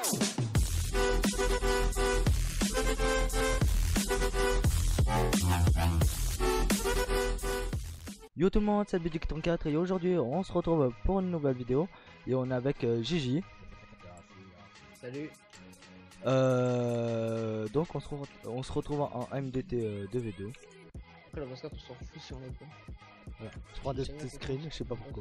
Yo tout le monde, c'est Bidic34 et aujourd'hui on se retrouve pour une nouvelle vidéo et on est avec Gigi. Salut. Donc on se retrouve en MDT 2v2. Après la basket on s'en fout si on est pas. Voilà. Je prends des petits screens, je sais pas pourquoi.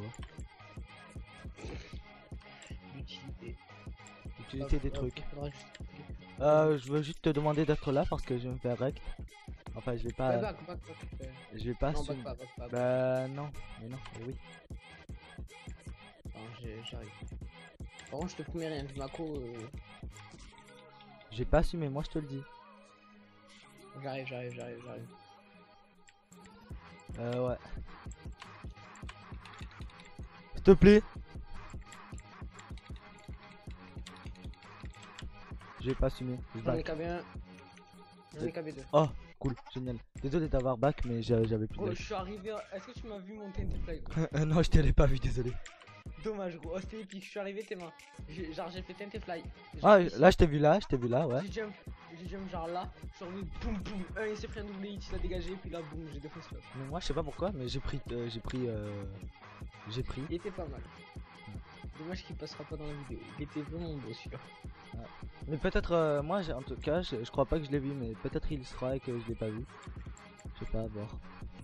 L'utilité des trucs. Je veux juste te demander d'être là parce que je vais me faire rect. Enfin je vais pas. Je vais pas. Non, bah non, mais non, mais oui. J'arrive. Par contre je te promets rien, du Mako. J'ai pas assumé, moi je te le dis. J'arrive. Ouais. S'il te plaît. J'ai pas assumé. J'en ai KB1. J'en ai KB2. Oh, cool, génial. Désolé d'avoir back, mais j'avais plus de gros, life. je suis arrivé. Est-ce que tu m'as vu mon TNT fly? Non, je t'ai pas vu, désolé. Dommage, gros. Oh, c'était épique. Je suis arrivé, t'es main. Genre, j'ai fait TNT fly. Ah, là, je t'ai vu là, ouais. J'ai jump genre là. Je suis arrivé, boum boum. Il s'est pris un double hit, il a dégagé. Puis là, boum, j'ai défoncé l'autre. Mais moi, je sais pas pourquoi, mais j'ai pris. Il était pas mal. Dommage qu'il passera pas dans la vidéo. Il était vraiment beau celui-là. Ouais. Mais peut-être, moi, en tout cas, je crois pas que je l'ai vu, mais peut-être il sera et que je l'ai pas vu. Je sais pas, à voir.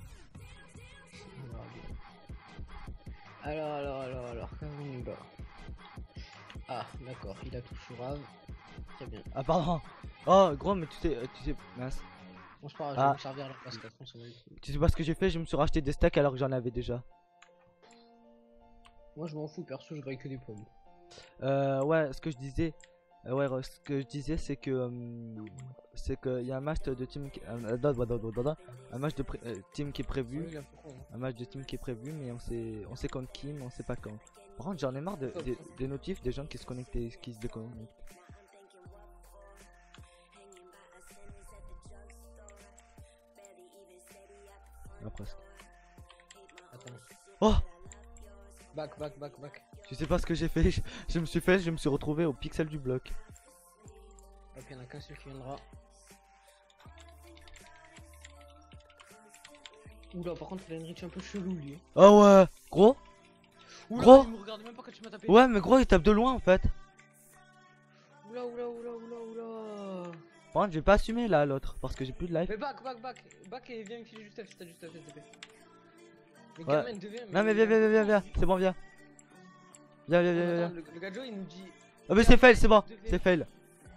Alors, Karimba. Ah, d'accord, il a tout Shurav. Très bien. Ah, pardon. Oh, gros, mais tu sais, mince. Bon, c'est pas grave, je vais me servir la place 4. Tu sais pas ce que j'ai fait, je me suis racheté des stacks alors que j'en avais déjà. Moi, je m'en fous, perso, je graille que des pommes. Ouais, ce que je disais. C'est que il y a un match de team un match de team qui est prévu, un match de team qui est prévu, mais on sait quand qui, mais on sait pas quand. Par contre, j'en ai marre des notifs des gens qui se connectent et qui se déconnectent. Ah, presque. Attends. Oh, back. tu sais pas ce que j'ai fait, je me suis retrouvé au pixel du bloc. Ok, il y en a qu'un seul qui viendra. Oula, par contre, il a une reach un peu chelou lui. Oh ouais, gros. Oula, gros. il me regarde même pas quand tu m'as tapé. Ouais, mais gros, il tape de loin en fait. Oula. Par contre, j'ai pas assumé là l'autre parce que j'ai plus de life. Mais back et viens me filer juste F si t'as juste F, s'il te plaît. Mais Ouais. Gamen devient. Non mais viens, c'est bon, viens. Viens. Le gadjo il nous dit. Ah mais c'est fail, c'est bon, c'est fail. Non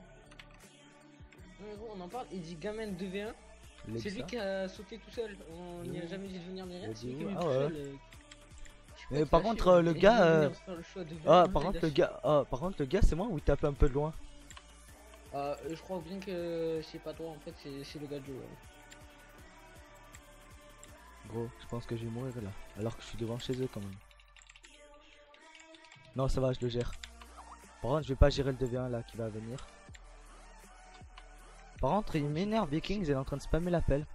mais gros, on en parle, il dit Gamen 2v1. C'est lui qui a sauté tout seul, on n'y a jamais dit de venir ni rien, c'est lui qui est venu tout seul. Mais par contre le gars par contre le gars c'est moi ou il tape un peu de loin. Je crois bien que c'est pas toi en fait, c'est le gadjo. Gros, je pense que je vais mourir là, alors que je suis devant chez eux quand même. Non ça va, je le gère. Par contre je vais pas gérer le 2v1 là qui va venir. Par contre il m'énerve, Vikings, il est en train de spammer l'appel.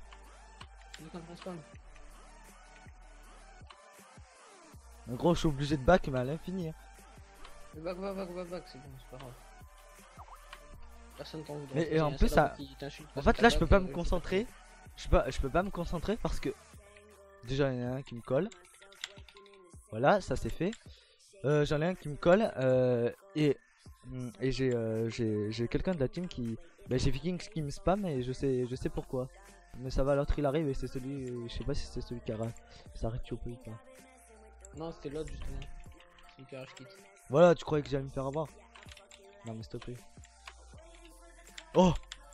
Gros, je suis obligé de back mais à l'infini. Hein. Back, c'est bon, c'est pas grave. Personne t'en voudra. Et en plus ça... En fait là je peux pas me concentrer. Je peux pas me concentrer parce que... Déjà il y en a un qui me colle. Voilà, ça c'est fait. J'en ai un qui me colle et j'ai quelqu'un de la team qui... Bah j'ai Vikings qui me spam et je sais pourquoi. Mais ça va, l'autre il arrive et c'est celui... Je sais pas si c'est celui qui a... Ça arrête choper ou pas. Non c'était l'autre justement. Celui qui a rush kit. Voilà, tu croyais que j'allais me faire avoir? Non mais s'il te plaît. Oh.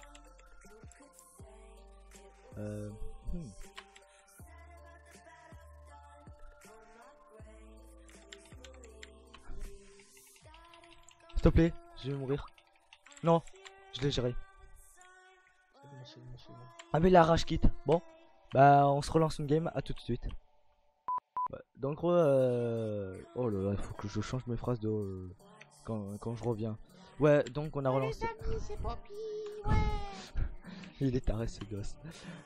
S'il te plaît, je vais mourir. Non, je l'ai géré. C'est bon. Ah mais la rage quitte. Bon, bah on se relance une game, à tout de suite. Ouais, donc oh là là, il faut que je change mes phrases de quand je reviens. Ouais, donc on a relancé. Il est taré ce gosse.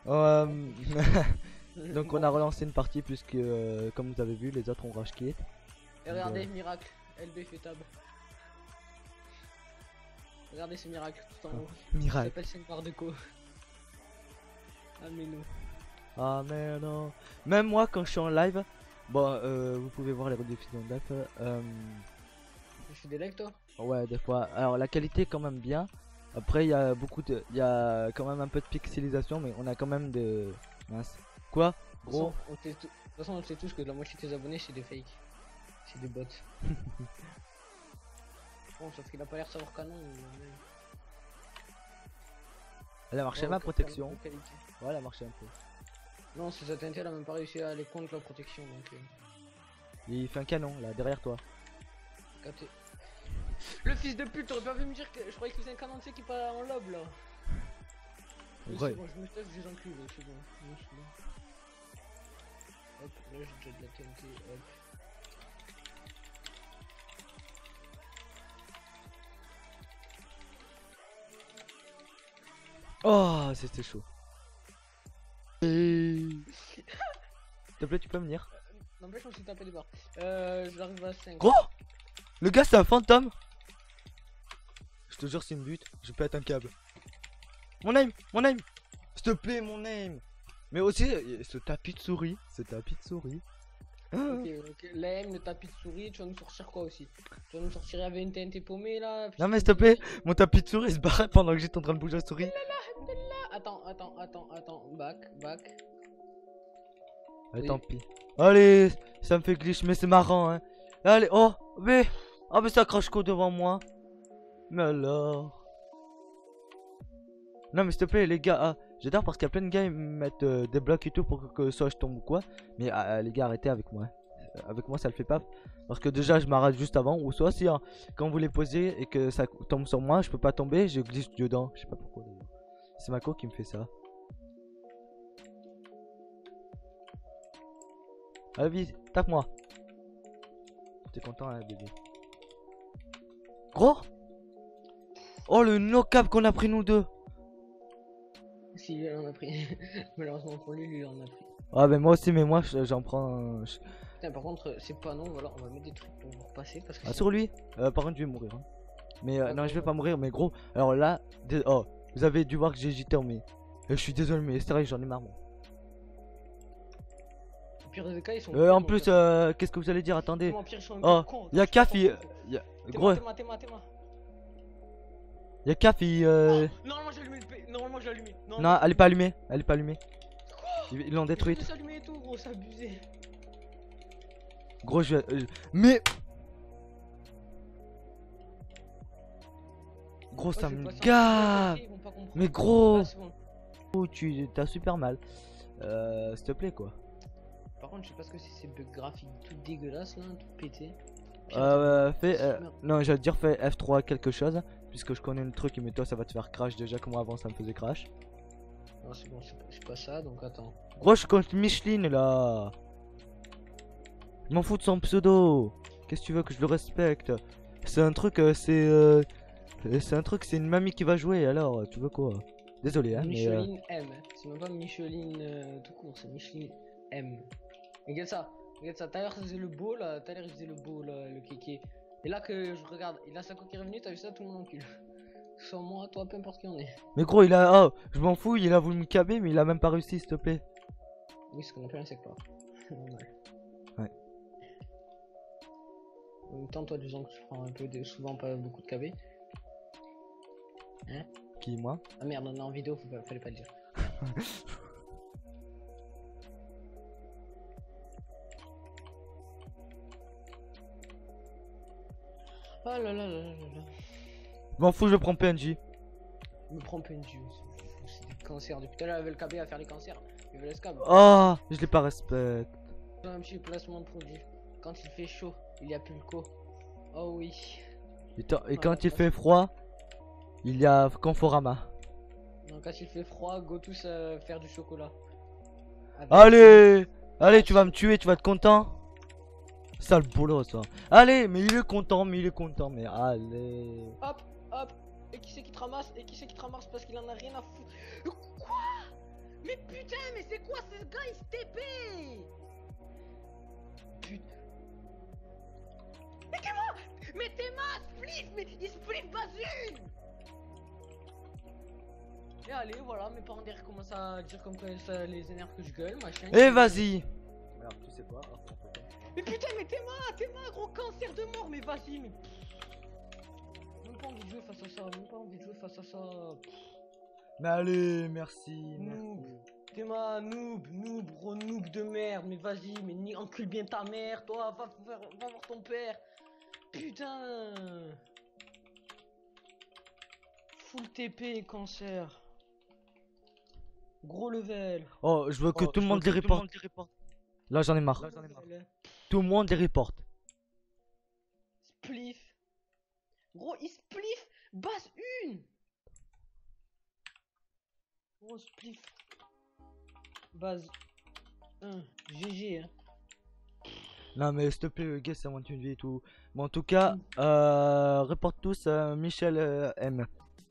Donc on a relancé une partie puisque comme vous avez vu les autres ont rage quitte. Et regardez, miracle, LB fait tab. Regardez ce miracle tout en haut. Miracle. Ça s'appelle 5 barres de co. Ah mais non. Ah mais non. Même moi quand je suis en live, bon vous pouvez voir les rediffusions de live. Tu fais des likes toi? Ouais des fois. Alors la qualité est quand même bien. Après il y a il y a quand même un peu de pixelisation, mais on a quand même de mince. Quoi? Gros. De toute façon on sait tous que la moitié de tes abonnés c'est des fakes. C'est des bots. Bon sauf qu'il a pas l'air de savoir canon. Elle a marché ma protection. Ouais elle a marché un peu. Non c'est sa TNT, elle a même pas réussi à aller contre la protection donc. Il fait un canon là derrière toi. Le fils de pute, t'aurais pas vu me dire que je croyais qu'il faisait un canon de qui part en lob là. Ouais. Bon, je me teste, je les encule, c'est bon. Hop, là j'ai déjà de la TNT, hop. Oh c'était chaud. S'il te plaît tu peux venir. N'empêche on s'est tapé des barres. J'arrive à 5. Gros. Le gars c'est un fantôme. Je te jure c'est une butte. Je pète un câble. Mon aim. S'il te plaît mon aim. Mais aussi ce tapis de souris. Ok, l'aim, le tapis de souris, tu vas nous sortir quoi aussi? Tu vas nous sortir avec une TNT paumée là? Non mais s'il te plaît, mon tapis de souris se barrait pendant que j'étais en train de bouger la souris. Attends, back. Allez Oui. tant pis. Allez, ça me fait glitch mais c'est marrant hein. Allez, oh mais ça crache quoi devant moi. Mais alors. Non mais s'il te plaît les gars, j'adore parce qu'il y a plein de gars ils mettent des blocs et tout pour que soit je tombe ou quoi. Mais les gars arrêtez avec moi. Avec moi ça le fait pas. Parce que déjà je m'arrête juste avant. Ou soit si quand vous les posez et que ça tombe sur moi, je peux pas tomber, je glisse dedans. Je sais pas pourquoi d'ailleurs. C'est Mako qui me fait ça. Allez vite, tape-moi. T'es content hein bébé. Gros. Oh le no-cap qu'on a pris nous deux. Si lui en a pris. Malheureusement pour lui, lui en a pris. Ah ben moi aussi mais moi j'en prends Putain par contre c'est pas non, voilà on va mettre des trucs pour vous repasser parce que sur lui. Par contre je vais mourir hein. Mais non je vais pas mourir mais gros. Alors là oh vous avez dû voir que j'ai hésité mais je suis désolé mais c'est vrai j'en ai marre moi. Au pire des cas ils sont En plus qu'est-ce que vous allez dire? Attendez. Oh y'a Caf gros. Y'a Caf Normalement j'ai allumé le P. Normalement j'ai allumé. Non elle est pas allumée. Ils l'ont détruite. Je allumé et tout gros, c'est abusé. Gros je vais mais gros ça me gave. Mais gros tu t'as super mal. S'il te plaît quoi. Par contre je sais pas ce que c'est ces bugs graphiques tout dégueulasses là, tout pété. Non j'allais te dire fais F3 quelque chose. Puisque je connais le truc mais toi ça va te faire crash déjà comme avant ça me faisait crash. Non c'est bon c'est pas ça donc attends. Gros je compte Micheline là. Je m'en fous de son pseudo. Qu'est-ce que tu veux que je le respecte? C'est un truc c'est une mamie qui va jouer alors tu veux quoi? Désolé hein Micheline M. C'est même pas Micheline tout court, c'est Micheline M. Regarde ça, tout à l'heure il faisait le beau là, le kéké. Et là que je regarde, il a sa coque qui est revenue, t'as vu ça, tout le monde encule. Soit moi, toi, peu importe qui on est. Mais gros il a je m'en fous, il a voulu me caber mais il a même pas réussi s'il te plaît. Oui ce qu'on appelle un secteur. Normal. Ouais. En même temps toi disons que tu prends un peu de souvent pas beaucoup de KB. Hein? Qui moi? Ah merde on est en vidéo, fallait pas le dire. Oh là là là là là là. M'en fous je prends PNJ. Je me prends PNJ aussi. C'est des cancers. Depuis tout à l'heure, elle avait le KB à faire les cancers. Il veut le scab. Oh, je l'ai pas respecté. Un petit placement de produit. Quand il fait chaud, il y a Pulco. Oh oui. Et quand il fait froid, il y a Conforama. Non, quand il fait froid, go tous faire du chocolat. Allez, allez, tu vas me tuer, tu vas être content. Sale boulot ça. Allez, mais il est content, mais allez. Hop, hop. Et qui c'est qui te ramasse? Parce qu'il en a rien à foutre. Quoi? Mais putain, mais c'est quoi ce gars? Il se TP. Putain. Mais t'es moi. Mais t'es ma spliff. Mais il spliff pas une. Et allez, voilà, mes parents derrière commencent à dire comme quoi ça les énerve que je gueule, machin. Eh vas-y. Alors, tu sais quoi? Mais putain, mais t'es ma gros cancer de mort, mais vas-y, mais. Même pas envie de jouer face à ça, même pas envie de jouer face à ça. Mais allez, merci. Noob. T'es ma noob, gros noob de merde, mais vas-y, mais encule bien ta mère, toi, va voir ton père. Putain. Full TP, cancer. Gros level. Oh, je veux que tout le monde les reporte. Là, j'en ai marre. Tout le monde les reporte. Spliff. Gros, il spliff. Base 1. Gros, spliff. Base 1. GG, hein. Non, mais s'il te plaît, le gars, ça monte une vie et tout. Bon, en tout cas, reporte tous Michel M.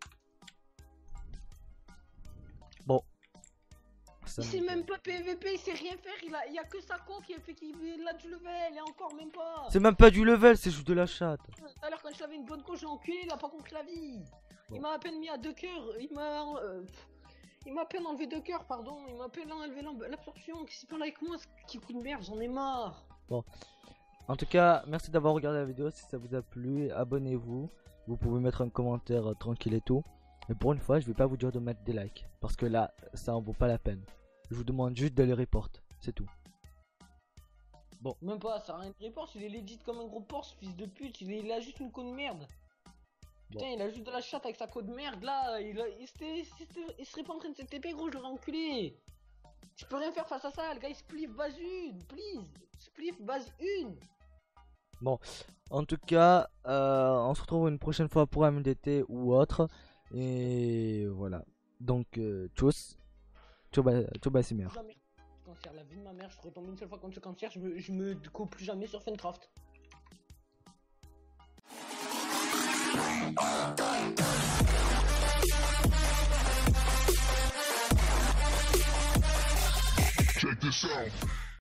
Bon. Ça Il sait même pas PVP, il sait rien faire, il y a que Sako qui a fait qu'il a du level, et encore même pas. C'est même pas du level, c'est juste de la chatte. Tout à l'heure quand je l'avais une bonne coach, j'ai enculé, il a pas compris la vie. Bon. Il m'a à peine mis à 2 cœurs, il m'a à peine enlevé 2 cœurs, pardon, il m'a à peine enlevé l'absorption, qui s'y parle avec moi, ce qui coûte de merde, j'en ai marre. Bon. En tout cas, merci d'avoir regardé la vidéo, si ça vous a plu, abonnez-vous. Vous pouvez mettre un commentaire tranquille et tout. Mais pour une fois, je vais pas vous dire de mettre des likes, parce que là, ça en vaut pas la peine. Je vous demande juste de les report, c'est tout. Bon. Même pas, ça a rien de report, il est legit comme un gros porc, fils de pute, il a juste une co de merde. Putain, il a juste de la chatte avec sa co de merde, là, il serait pas en train de se TP, gros, je l'aurais enculé. Je peux rien faire face à ça, le gars il spliff base 1, please. Spliff base 1. Bon, en tout cas, on se retrouve une prochaine fois pour un MDT ou autre. Et voilà. Donc, tchuss. Tchouba c'est meilleur. Cancer, la vie de ma mère, je retombe une seule fois contre ce cancer, je me coupe plus jamais sur Funcraft. Check this out.